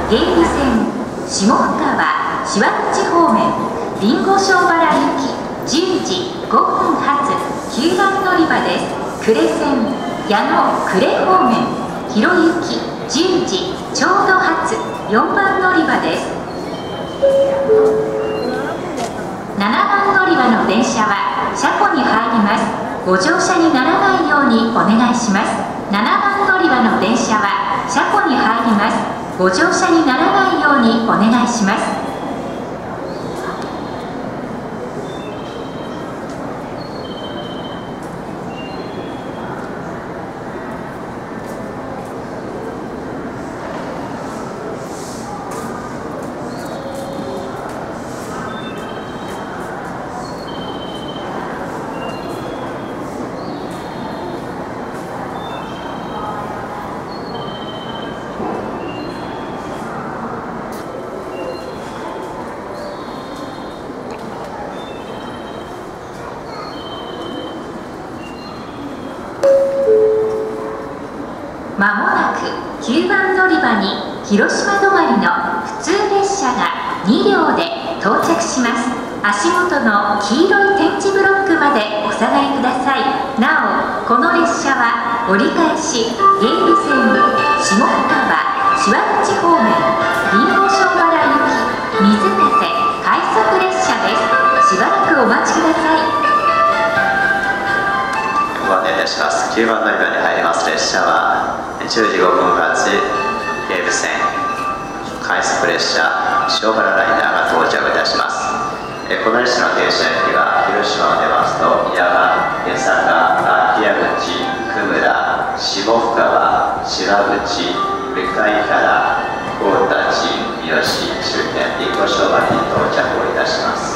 芸備線下深川志和口方面りんご庄原行き10時5分発9番乗り場です。呉線矢野呉方面広行き10時ちょうど発4番乗り場です。7番乗り場の電車は車庫に入ります。ご乗車にならないようにお願いします。7番乗り場の電車は車庫に入ります。ご乗車にならないようにお願いします。まもなく9番乗り場に広島止まりの普通列車が2両で到着します。足元の黄色い点字ブロックまでお下がりください。なお、この列車は折り返し芸備線下深川志和口方面りんご庄原行き水立快速列車です。しばらくお待ちください。 ご案内いたします。9番乗り場に入ります列車は10時5分発芸備線快速列車庄原ライナーが到着いたします。この列車の停車駅は広島を出ますと矢場、江坂、秋谷口、久村、下深川、志和口、向原、高田地、三好終点りんご庄原に到着をいたします。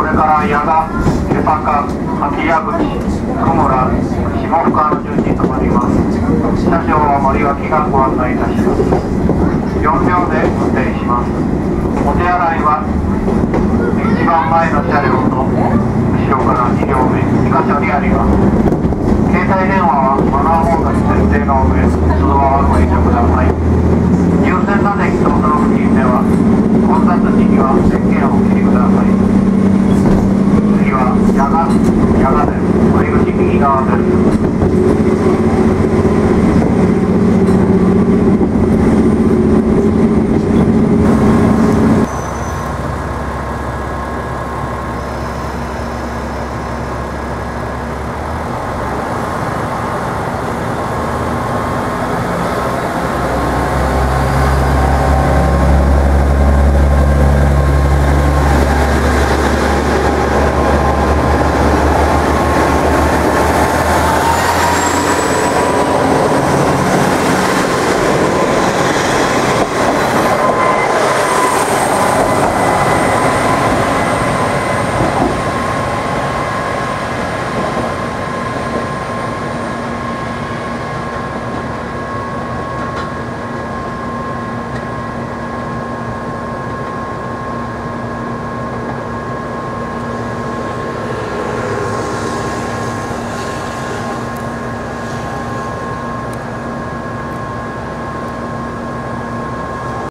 れから矢賀、手坂、秋矢口、久村、下深の順に停まります。車掌は森脇がご案内いたします。4秒で運転します。お手洗いは一番前の車両と後ろから2両目2カ所にあります。携帯電話はマナーモードに設定の上、そのままご遠慮ください。優先座席とその付近では混雑時には電源をお切りください。